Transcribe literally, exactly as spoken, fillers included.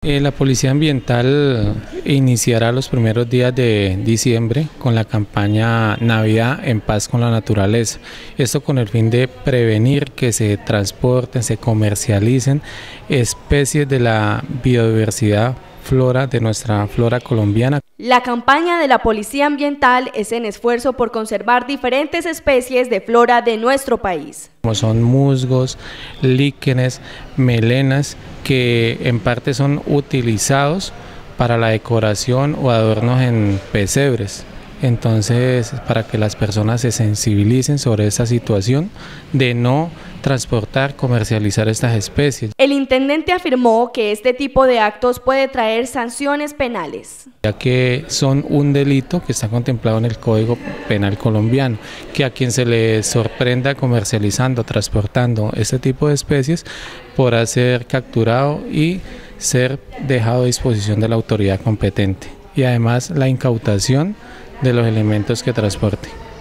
Eh, La Policía Ambiental iniciará los primeros días de diciembre con la campaña Navidad en paz con la naturaleza. Esto con el fin de prevenir que se transporten, se comercialicen especies de la biodiversidad flora de nuestra flora colombiana. La campaña de la Policía Ambiental es en esfuerzo por conservar diferentes especies de flora de nuestro país. Como son musgos, líquenes, melenas, que en parte son utilizados para la decoración o adornos en pesebres. Entonces, para que las personas se sensibilicen sobre esta situación de no transportar, comercializar estas especies. El intendente afirmó que este tipo de actos puede traer sanciones penales, Ya que son un delito que está contemplado en el Código Penal colombiano, que a quien se le sorprenda comercializando, transportando este tipo de especies podrá ser capturado y ser dejado a disposición de la autoridad competente. Y además la incautación de los elementos que transporte.